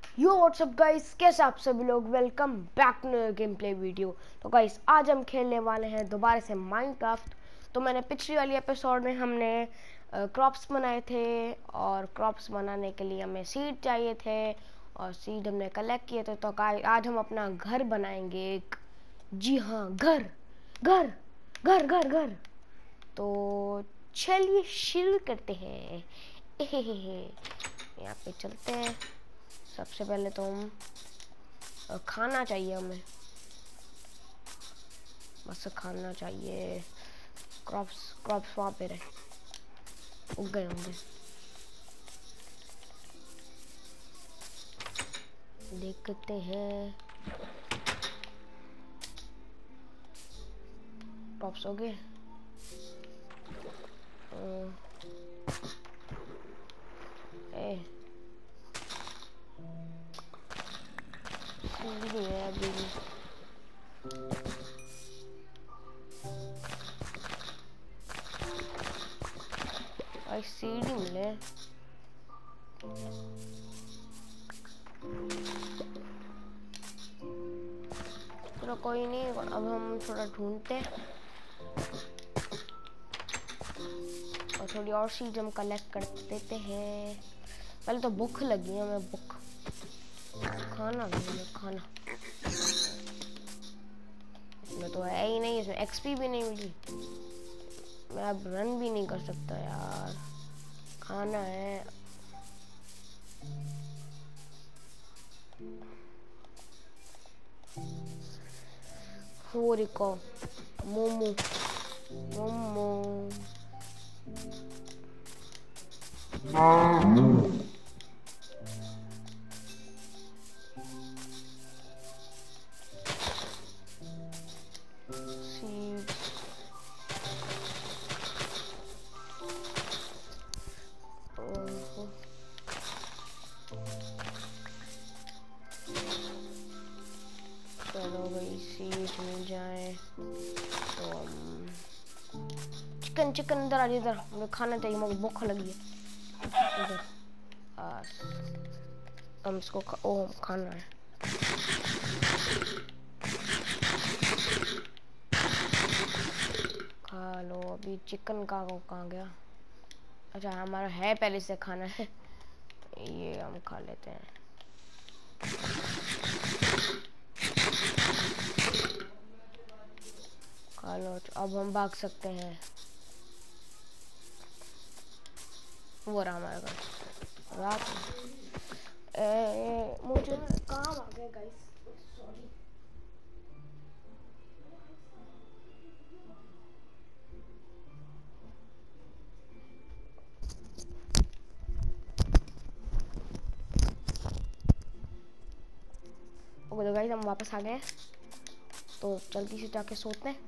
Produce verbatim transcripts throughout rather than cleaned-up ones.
यो WhatsApp guys, कैसे आप सभी लोग। Welcome back to game play video. तो गाइस आज हम खेलने वाले हैं दोबारा से माइनक्राफ्ट। तो मैंने पिछली वाली एपिसोड में हमने क्रॉप्स बनाए थे और क्रॉप्स बनाने के लिए हमें सीड चाहिए थे और सीड हमने कलेक्ट किए थे। तो आज हम अपना घर बनाएंगे एक। जी हाँ, घर घर घर घर घर। तो चलिए शुरू करते हैं। यहाँ पे चलते हैं। सबसे पहले तो हम खाना चाहिए हमें, बस खाना चाहिए। क्रॉप्स क्रॉप्स वहाँ पे रहे, उग गए होंगे। देखते हैं, क्रॉप्स हो गए। ए सीढ़ी है अभी भी। भाई सीढ़ी मिले। चलो कोई नहीं, अब हम थोड़ा ढूंढते हैं और थोड़ी और चीज हम कलेक्ट कर देते हैं। पहले तो भूख लगी है हमें, भूख खाना नहीं, खाना इसमें तो है ही नहीं। इसमें एक्सपी भी नहीं मिली, मैं अब रन भी नहीं कर सकता यार। खाना है। होरिको मोमो मोमो चलो भाई सीट मिल जाए तो हम चिकन चिकन इधर आ जाए, इधर मुझे खाना चाहिए, मुझे भूख लगी है। इधर हम इसको खा, ओ खाना है। खा लो। अभी चिकन का वो कहाँ गया? अच्छा हमारा है पहले से खाना है, ये हम खा लेते हैं। खा लो। अब हम भाग सकते हैं। वो रहा हमारा घर। रात ए, ए, मुझे काम आ गया गाइस, सॉरी। ओके तो गाइस हम वापस आ गए, तो जल्दी से जाके सोते हैं।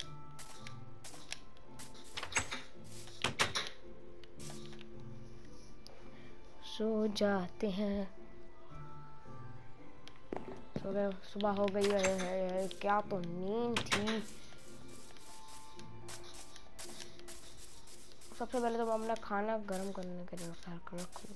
सो जाते हैं। सो गए, सुबह हो गई है, है, है, क्या तो नींद थी। सबसे पहले तो हम अपना खाना गर्म करने के लिए रख रखूँ।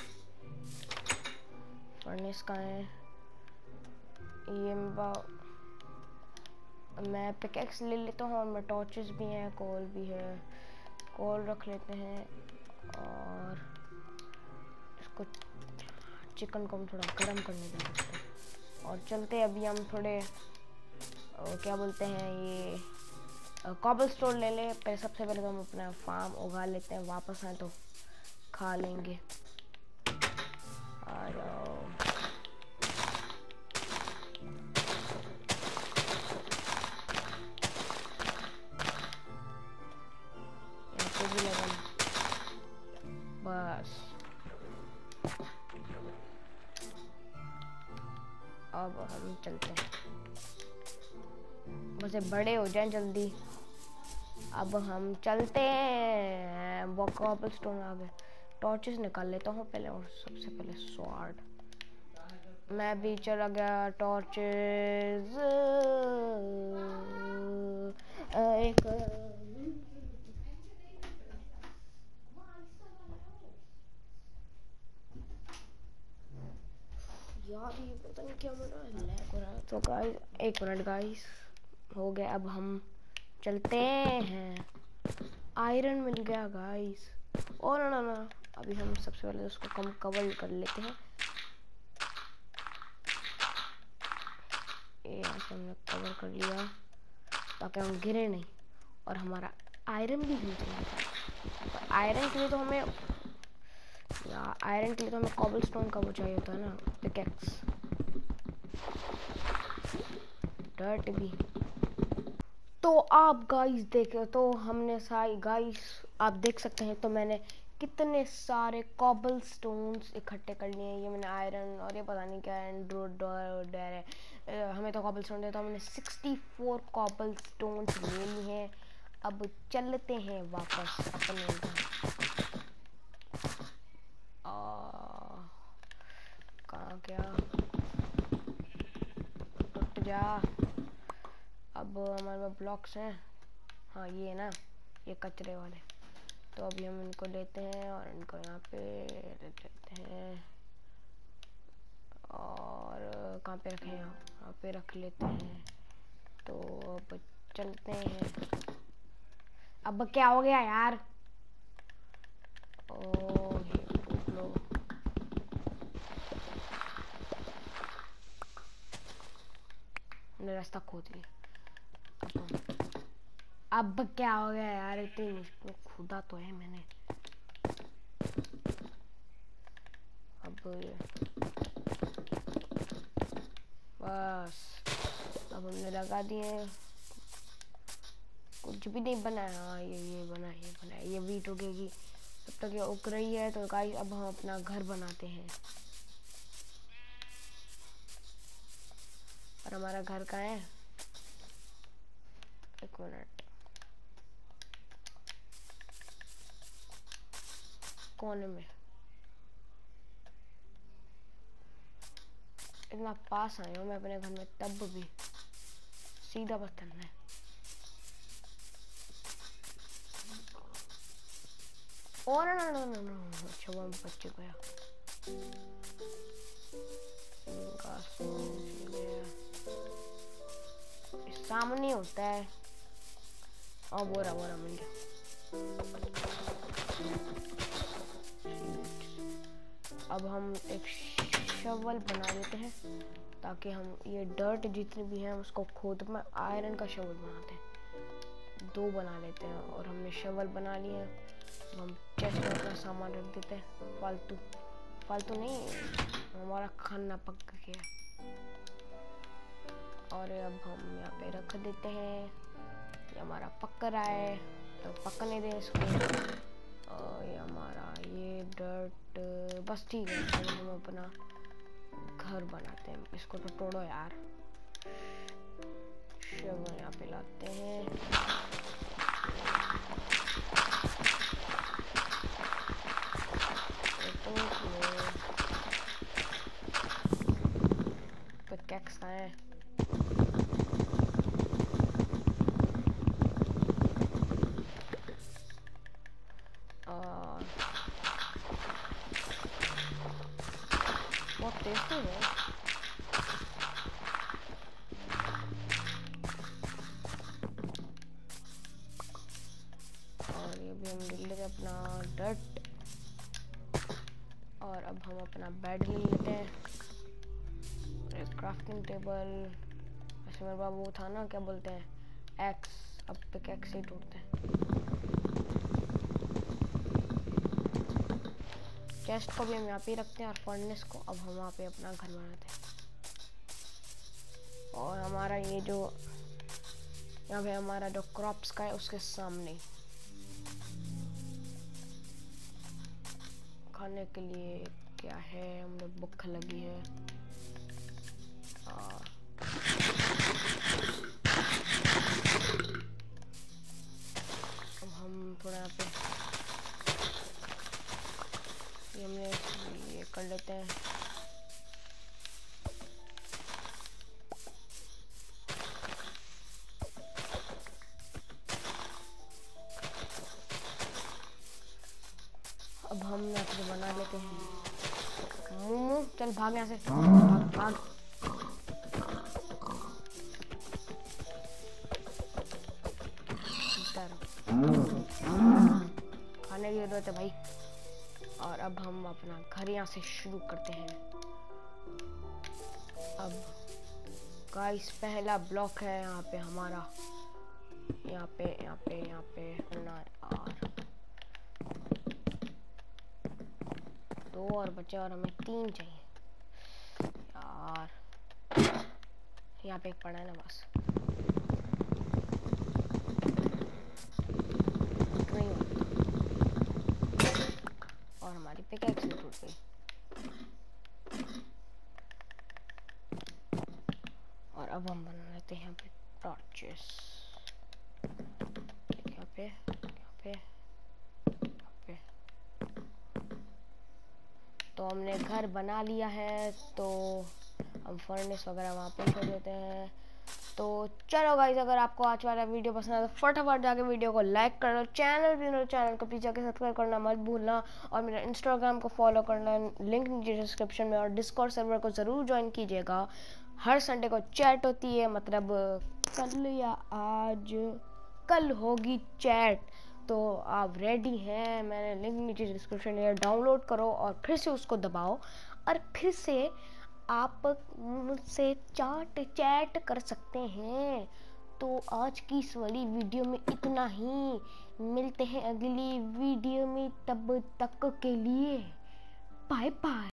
फर्नेस का है ये। मैं पिकैक्स ले लेता हूँ और मैं टॉर्चेस भी हैं, कोल भी है। कोल रख लेते हैं और इसको चिकन को हम थोड़ा गर्म करने देते हैं और चलते। अभी हम थोड़े क्या बोलते हैं ये कॉबल स्टोन ले ले। पहले सबसे पहले तो हम अपना फार्म उगा लेते हैं, वापस आए तो खा लेंगे। आ जाओ। भी लगा बस। अब हम चलते हैं, बस बड़े हो जाएं जल्दी। अब हम चलते हैं। वो कॉबल स्टोन आ गए। टॉर्चेस निकाल लेता हूँ पहले, और सबसे पहले स्वॉर्ड। मैं भी चला गया। टॉर्चेस एक क्या लैग हो रहा है। तो गाइस एक मिनट गाइस, हो गया। अब हम चलते हैं। आयरन मिल गया गाइस। और ना ना अभी हम सबसे पहले उसको कम कवर कर लेते हैं। ये यहाँ से हमने कवर कर लिया ताकि हम गिरे नहीं और हमारा आयरन भी मिल जाए। आयरन के लिए तो हमें यार आयरन के लिए तो हमें कॉबलस्टोन का वो चाहिए होता है ना, पिकैक्स। डर्ट भी। तो आप गाइस देखे तो हमने सारी गाइस आप देख सकते हैं, तो मैंने कितने सारे कॉबल स्टोन्स इकट्ठे कर लिए हैं। ये मैंने आयरन और ये पता नहीं क्या एंड्रोडर है, हमें तो कॉबल स्टोन देता। हमने सिक्सटी फोर कॉबल स्टोन्स ले लिए हैं। अब चलते हैं वापस अपने घर। कहाँ गया, टूट जा। अब हमारे पास ब्लॉक्स हैं, हाँ ये ना, ये कचरे वाले। तो अभी हम इनको लेते हैं और इनको यहाँ पे ले लेते हैं। और कहाँ पे रखें, यहाँ पे रख लेते हैं। तो अब चलते हैं। अब क्या हो गया यार, ओ लो। रास्ता खोद लिया। अब क्या हो गया यार, इतनी मुश्किल खुदा तो है मैंने। अब बस अब हमने लगा दिए, कुछ भी नहीं बनाया। हाँ ये ये बना ये बना ये भी टूटेगी तब तक ये उग रही है। तो गाइस अब हम अपना घर बनाते हैं। और हमारा घर कहाँ है, एक मिनट, कोने में। इतना पास आया हूँ मैं अपने घर में, तब भी सीधा बस चलना है। और ना ना ना ना अच्छा वो बच्चे गया। सामने होता है। और बोरा बोरा मिल गया। अब हम एक शवल बना लेते हैं ताकि हम ये डर्ट जितने भी हैं उसको खोद में आयरन का शवल बनाते हैं। दो बना लेते हैं और हमने शवल बना लिए हैं। हम चेस्ट में अपना सामान रख देते हैं। फालतू फालतू नहीं, हमारा खाना पक गया। और अब हम यहाँ पे रख देते हैं। ये हमारा पक रहा है तो पकने दें इसको। और ये हमारा ये डर्ट बस ठीक है। तो हम अपना घर बनाते हैं। इसको तो तोड़ो यार। शवल यहाँ पे लाते हैं। पिकैक्स कहाँ है? बहुत टेस्टी है। और ये भी हम ले लेते हैं अपना डर्ट। और अब हम अपना बेड ले लेते हैं, एक क्राफ्टिंग टेबल। वैसे मेरे पास वो था ना, क्या बोलते हैं, एक्स। अब पिकैक्स ही टूटते हैं। चेस्ट को भी हम यहाँ पे रखते हैं और फर्नेस को अब हम वहाँ पे अपना घर बनाते हैं। और हमारा ये जो यहाँ पे हमारा जो क्रॉप्स का है उसके सामने खाने के लिए क्या है, हमें भूख लगी है। आ, अब हम थोड़ा यहाँ पे ये हमने ये कर लेते हैं। अब हम यहाँ पे बना लेते हैं। मुमू चल भाग यहाँ से, भाग भाग। खूबसूरत है भाई। और अब हम अपना घर यहाँ से शुरू करते हैं। अब गाइस पहला ब्लॉक है यहाँ पे हमारा, यहाँ पे यहाँ पे यहाँ पे करना यार। दो और बचे और हमें तीन चाहिए यार। यहाँ पे एक पड़ा है ना बस। नहीं और हमारी पिकैक्स भी टूट गई। और अब हम बना लेते हैं यहाँ पे टॉर्चेस। यहाँ पे यहाँ पे यहाँ पे तो हमने घर बना लिया है, तो हम फर्नेस वगैरह वहाँ पे छोड़ देते हैं। तो चलो गाइस, अगर आपको आज वाला वीडियो पसंद आया तो फटाफट जाके वीडियो को लाइक कर दो। चैनल भी मेरे चैनल को प्लीज जाके सब्सक्राइब करना मत भूलना, और मेरा इंस्टाग्राम को फॉलो करना, लिंक नीचे डिस्क्रिप्शन में। और डिस्कॉर्ड सर्वर को ज़रूर ज्वाइन कीजिएगा। हर संडे को चैट होती है, मतलब कल या आज कल होगी चैट, तो आप रेडी हैं? मैंने लिंक नीचे डिस्क्रिप्शन में, डाउनलोड करो और फिर से उसको दबाओ और फिर से आप मुझसे चाट चैट कर सकते हैं। तो आज की इस वाली वीडियो में इतना ही, मिलते हैं अगली वीडियो में, तब तक के लिए बाय बाय।